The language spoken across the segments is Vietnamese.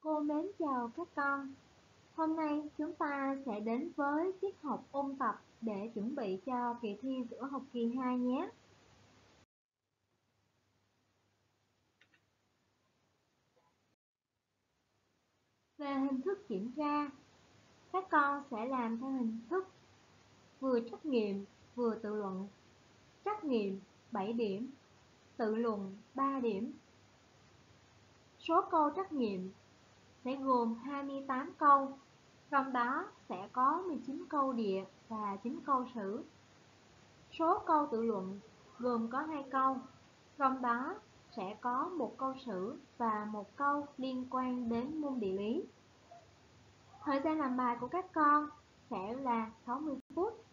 Cô mến chào các con. Hôm nay chúng ta sẽ đến với tiết học ôn tập để chuẩn bị cho kỳ thi giữa học kỳ 2 nhé. Về hình thức kiểm tra, các con sẽ làm theo hình thức vừa trắc nghiệm vừa tự luận. Trắc nghiệm 7 điểm, tự luận 3 điểm. Số câu trắc nghiệm sẽ gồm 28 câu, trong đó sẽ có 19 câu địa và 9 câu sử. Số câu tự luận gồm có 2 câu, trong đó sẽ có một câu sử và một câu liên quan đến môn địa lý. Thời gian làm bài của các con sẽ là 60 phút.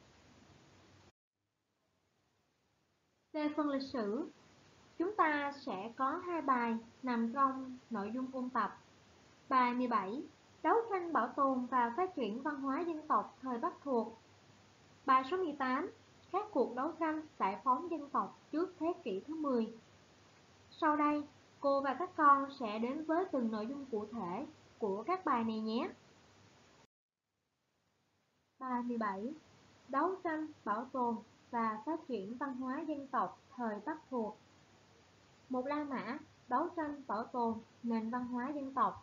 Về phần lịch sử, chúng ta sẽ có 2 bài nằm trong nội dung ôn tập. Bài 17, đấu tranh bảo tồn và phát triển văn hóa dân tộc thời Bắc thuộc. Bài số 18, các cuộc đấu tranh giải phóng dân tộc trước thế kỷ thứ 10. Sau đây, cô và các con sẽ đến với từng nội dung cụ thể của các bài này nhé. Bài 17, đấu tranh bảo tồn và phát triển văn hóa dân tộc thời Bắc thuộc. Một La Mã đấu tranh bảo tồn nền văn hóa dân tộc.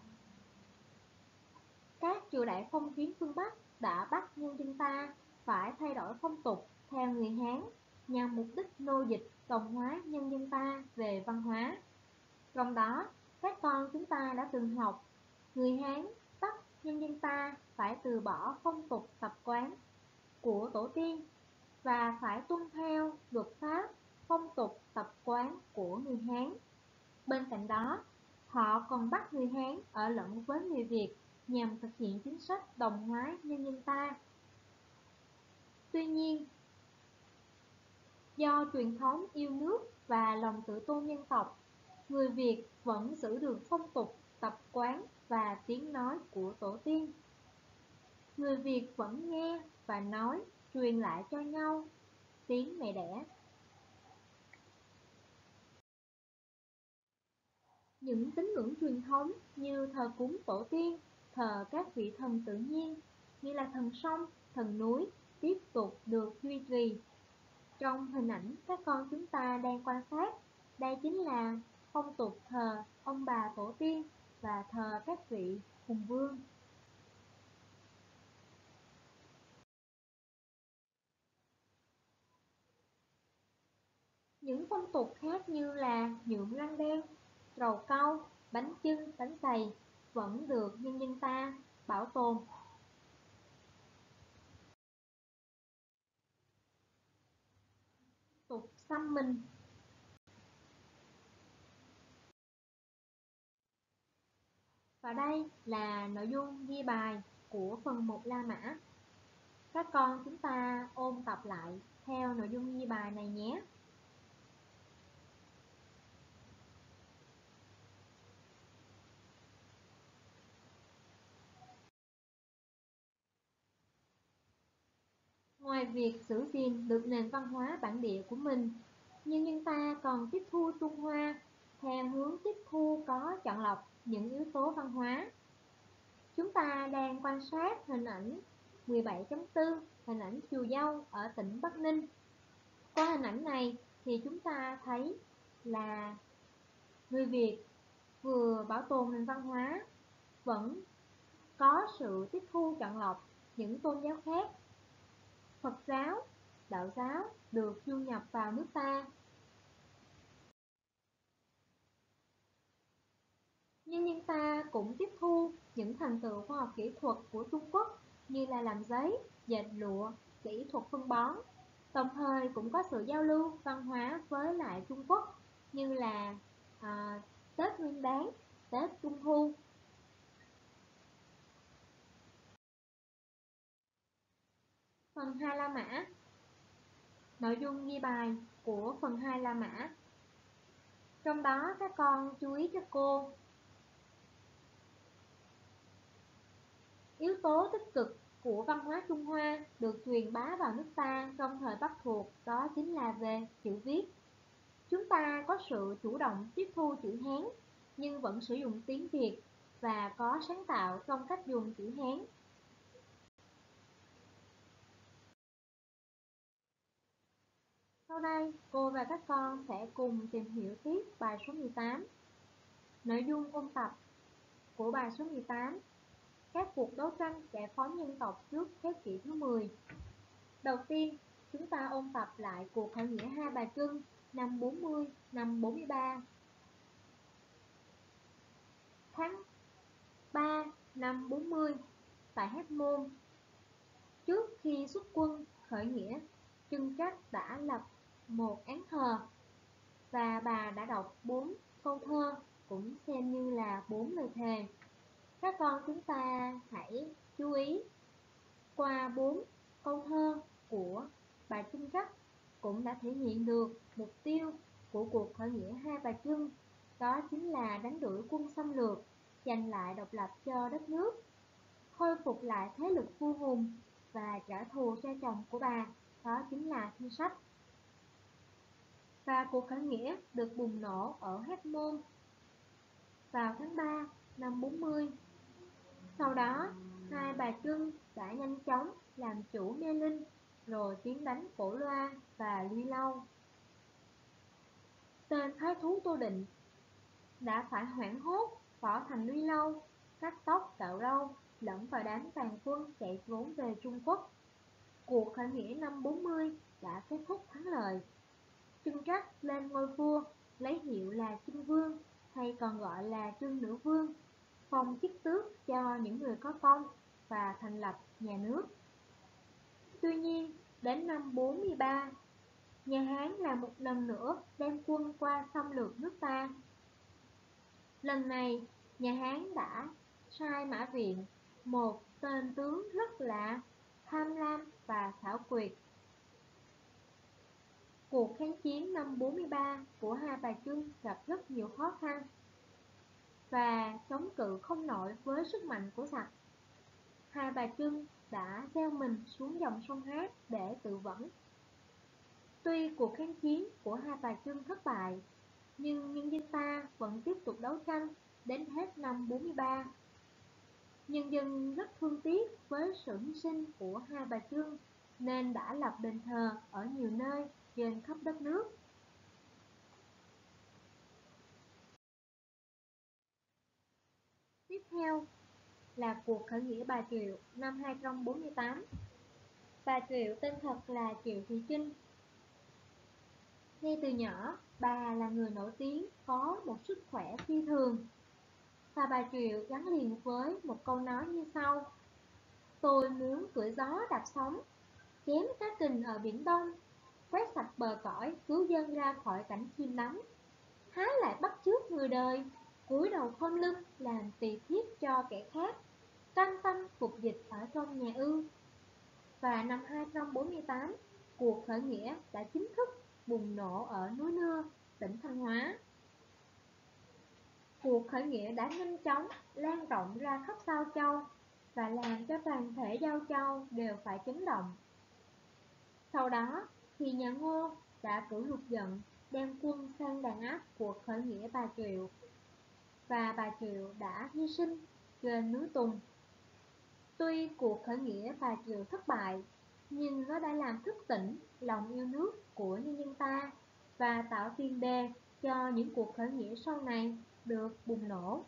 Các triều đại phong kiến phương Bắc đã bắt nhân dân ta phải thay đổi phong tục theo người Hán nhằm mục đích nô dịch đồng hóa nhân dân ta về văn hóa. Trong đó, các con chúng ta đã từng học, người Hán bắt nhân dân ta phải từ bỏ phong tục tập quán của tổ tiên và phải tuân theo luật pháp, phong tục tập quán của người Hán. Bên cạnh đó, họ còn bắt người Hán ở lẫn với người Việt nhằm thực hiện chính sách đồng hóa nhân dân ta. Tuy nhiên, do truyền thống yêu nước và lòng tự tôn dân tộc, người Việt vẫn giữ được phong tục, tập quán và tiếng nói của tổ tiên. Người Việt vẫn nghe và nói, truyền lại cho nhau tiếng mẹ đẻ. Những tín ngưỡng truyền thống như thờ cúng tổ tiên, thờ các vị thần tự nhiên như là thần sông, thần núi tiếp tục được duy trì. Trong hình ảnh các con chúng ta đang quan sát, đây chính là phong tục thờ ông bà tổ tiên và thờ các vị hùng vương. Những phong tục khác như là nhuộm răng đen, trầu cau, bánh chưng, bánh xày vẫn được nhân dân ta bảo tồn. Tục xăm mình. Và đây là nội dung ghi bài của phần 1 La Mã. Các con chúng ta ôn tập lại theo nội dung ghi bài này nhé. Ngoài việc giữ gìn được nền văn hóa bản địa của mình, nhân dân ta còn tiếp thu Trung Hoa theo hướng tiếp thu có chọn lọc những yếu tố văn hóa. Chúng ta đang quan sát hình ảnh 17.4, hình ảnh chùa Dâu ở tỉnh Bắc Ninh. Qua hình ảnh này thì chúng ta thấy là người Việt vừa bảo tồn nền văn hóa, vẫn có sự tiếp thu chọn lọc những tôn giáo khác. Phật giáo, đạo giáo được du nhập vào nước ta. Nhưng nhân ta cũng tiếp thu những thành tựu khoa học kỹ thuật của Trung Quốc như là làm giấy, dệt lụa, kỹ thuật phân bón. Đồng thời cũng có sự giao lưu văn hóa với lại Trung Quốc như là Tết Nguyên Đán, Tết Trung Thu. Phần 2 La Mã. Nội dung ghi bài của phần 2 La Mã. Trong đó các con chú ý cho cô. Yếu tố tích cực của văn hóa Trung Hoa được truyền bá vào nước ta trong thời Bắc thuộc đó chính là về chữ viết. Chúng ta có sự chủ động tiếp thu chữ Hán nhưng vẫn sử dụng tiếng Việt. và có sáng tạo trong cách dùng chữ Hán. Sau đây, cô và các con sẽ cùng tìm hiểu tiếp bài số 18. Nội dung ôn tập của bài số 18: các cuộc đấu tranh giải phóng dân tộc trước thế kỷ thứ 10. Đầu tiên, chúng ta ôn tập lại cuộc khởi nghĩa Hai Bà Trưng năm 40, năm 43. Tháng 3 năm 40, tại Hóc Môn, trước khi xuất quân khởi nghĩa, Trưng Trắc đã lập một án thờ và bà đã đọc 4 câu thơ, cũng xem như là 4 lời thề. Các con chúng ta hãy chú ý qua 4 câu thơ của bà Trưng Trắc cũng đã thể hiện được mục tiêu của cuộc khởi nghĩa Hai Bà Trưng, đó chính là đánh đuổi quân xâm lược, giành lại độc lập cho đất nước, khôi phục lại thế lực vua hùng và trả thù cho chồng của bà, đó chính là Thi Sách. Và cuộc khởi nghĩa được bùng nổ ở Hóc Môn vào tháng 3 năm 40. Sau đó, Hai Bà Trưng đã nhanh chóng làm chủ Mê Linh, rồi tiến đánh Cổ Loa và Luy Lâu. Tên thái thú Tô Định đã phải hoảng hốt bỏ thành Luy Lâu, cắt tóc cạo râu, lẫn vào đám tàn quân chạy trốn về Trung Quốc. Cuộc khởi nghĩa năm 40 đã kết thúc thắng lợi. Trưng Trắc lên ngôi vua, lấy hiệu là Trưng Vương, hay còn gọi là Trưng Nữ Vương, phong chức tước cho những người có công và thành lập nhà nước. Tuy nhiên, đến năm 43, nhà Hán là một lần nữa đem quân qua xâm lược nước ta. Lần này, nhà Hán đã sai Mã Viện, một tên tướng rất là tham lam và xảo quyệt. Cuộc kháng chiến năm 43 của Hai Bà Trưng gặp rất nhiều khó khăn và chống cự không nổi với sức mạnh của giặc. Hai Bà Trưng đã gieo mình xuống dòng sông Hát để tự vẫn. Tuy cuộc kháng chiến của Hai Bà Trưng thất bại, nhưng nhân dân ta vẫn tiếp tục đấu tranh đến hết năm 43. Nhân dân rất thương tiếc với sự hy sinh của Hai Bà Trưng nên đã lập đền thờ ở nhiều nơi trên khắp đất nước. Tiếp theo là cuộc khởi nghĩa Bà Triệu năm 248. Bà Triệu tên thật là Triệu Thị Trinh. Ngay từ nhỏ, bà là người nổi tiếng có một sức khỏe phi thường. Và bà Triệu gắn liền với một câu nói như sau: tôi muốn cưỡi gió đạp sóng, chém cá kình ở biển Đông, quét sạch bờ cõi, cứu dân ra khỏi cảnh chìm đắm. Há lại bắt chước người đời, cúi đầu khom lưng làm tỳ thiếp cho kẻ khác, cam tâm phục dịch ở trong nhà ư. Và năm 248, cuộc khởi nghĩa đã chính thức bùng nổ ở núi Nưa, tỉnh Thanh Hóa. Cuộc khởi nghĩa đã nhanh chóng lan rộng ra khắp Giao Châu và làm cho toàn thể Giao Châu đều phải chấn động. Sau đó, thì nhà Ngô đã cử lục giận đem quân sang đàn áp cuộc khởi nghĩa Bà Triệu, và Bà Triệu đã hy sinh trên núi Tùng. Tuy cuộc khởi nghĩa Bà Triệu thất bại, nhưng nó đã làm thức tỉnh lòng yêu nước của nhân dân ta và tạo tiền đề cho những cuộc khởi nghĩa sau này được bùng nổ.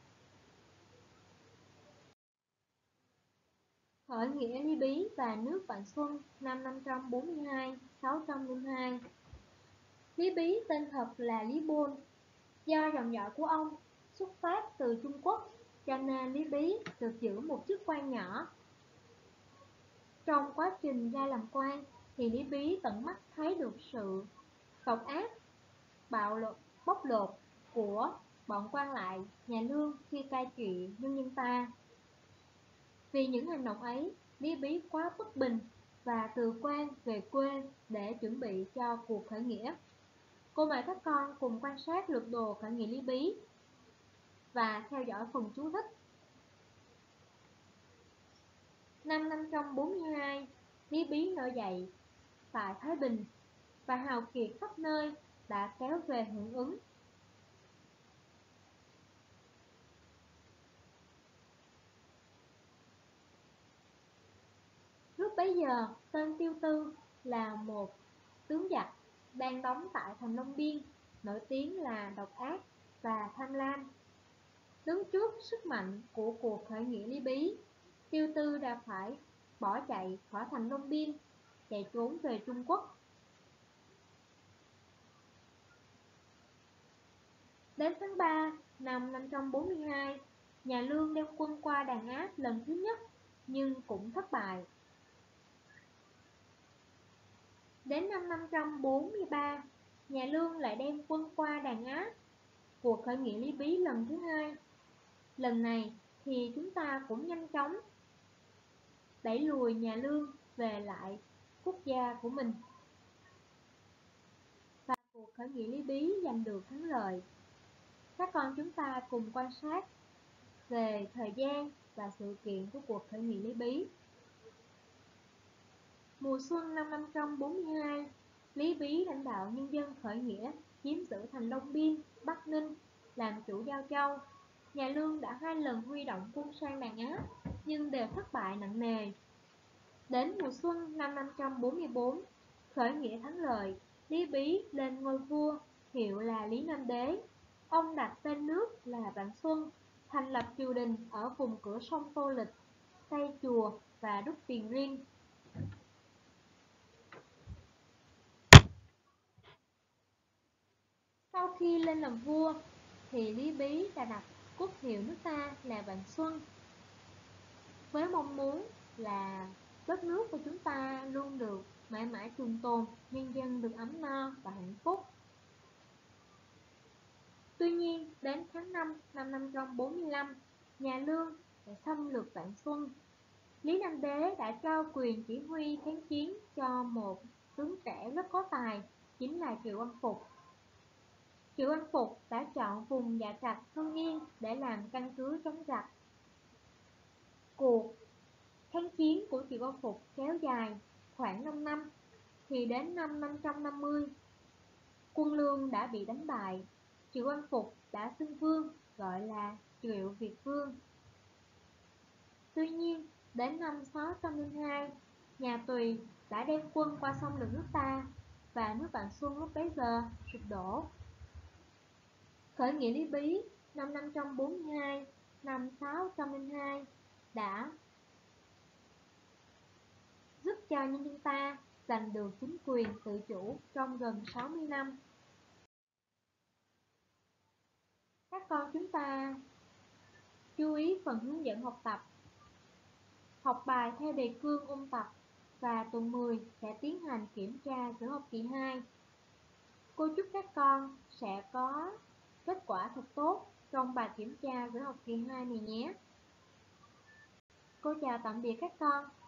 Khởi nghĩa Lý Bí và nước Vạn Xuân năm 542-602. Lý Bí tên thật là Lý Bôn. Do dòng dõi của ông xuất phát từ Trung Quốc, cho nên Lý Bí được giữ một chức quan nhỏ. Trong quá trình ra làm quan, thì Lý Bí tận mắt thấy được sự độc ác, bóc lột của bọn quan lại nhà Lương khi cai trị nhân dân ta. Vì những hành động ấy, Lý Bí quá bất bình và từ quan về quê để chuẩn bị cho cuộc khởi nghĩa. Cô mời các con cùng quan sát lược đồ khởi nghĩa Lý Bí và theo dõi phần chú thích. Năm 542, Lý Bí nổi dậy tại Thái Bình và hào kiệt khắp nơi đã kéo về hưởng ứng. bấy giờ, tên Tiêu Tư là một tướng giặc đang đóng tại thành Long Biên, nổi tiếng là độc ác và tham lam. Đứng trước sức mạnh của cuộc khởi nghĩa Lý Bí, Tiêu Tư đã phải bỏ chạy khỏi thành Long Biên, chạy trốn về Trung Quốc. Đến tháng 3 năm 542, nhà Lương đem quân qua Đàn Áp lần thứ nhất, nhưng cũng thất bại. Đến năm 543, nhà Lương lại đem quân qua Đàn Áp, cuộc khởi nghĩa Lý Bí lần thứ hai. Lần này thì chúng ta cũng nhanh chóng đẩy lùi nhà Lương về lại quốc gia của mình, và cuộc khởi nghĩa Lý Bí giành được thắng lợi. Các con chúng ta cùng quan sát về thời gian và sự kiện của cuộc khởi nghĩa Lý Bí. Mùa xuân năm 542, Lý Bí lãnh đạo nhân dân khởi nghĩa chiếm giữ thành Long Biên, Bắc Ninh, làm chủ Giao Châu. Nhà Lương đã 2 lần huy động quân sang đàn Áp, nhưng đều thất bại nặng nề. Đến mùa xuân năm 544, khởi nghĩa thắng lợi, Lý Bí lên ngôi vua, hiệu là Lý Nam Đế. Ông đặt tên nước là Vạn Xuân, thành lập triều đình ở vùng cửa sông Tô Lịch, xây chùa và đúc tiền riêng. Sau khi lên làm vua, thì Lý Bí đã đặt quốc hiệu nước ta là Vạn Xuân, với mong muốn là đất nước của chúng ta luôn được mãi mãi trường tồn, nhân dân được ấm no và hạnh phúc. Tuy nhiên, đến tháng 5 năm 545, nhà Lương đã xâm lược Vạn Xuân. Lý Nam Đế đã trao quyền chỉ huy kháng chiến cho một tướng trẻ rất có tài, chính là Triệu Văn Phục. Triệu Văn Phục đã chọn vùng Dạ Trạch, Hưng Yên để làm căn cứ chống giặc. Cuộc kháng chiến của Triệu Văn Phục kéo dài khoảng 5 năm, thì đến năm 550, quân Lương đã bị đánh bại. Triệu Văn Phục đã xưng vương, gọi là Triệu Việt Vương. Tuy nhiên, đến năm 602, nhà Tùy đã đem quân qua sông lược nước ta, và nước Vạn Xuân lúc bấy giờ sụp đổ. Khởi nghĩa Lý Bí năm 542, năm 602 đã giúp cho nhân dân ta giành được chính quyền tự chủ trong gần 60 năm. Các con chúng ta chú ý phần hướng dẫn học tập. Học bài theo đề cương ôn tập, và tuần 10 sẽ tiến hành kiểm tra giữa học kỳ 2. Cô chúc các con sẽ có kết quả thật tốt trong bài kiểm tra giữa học kỳ 2 này nhé. Cô chào tạm biệt các con.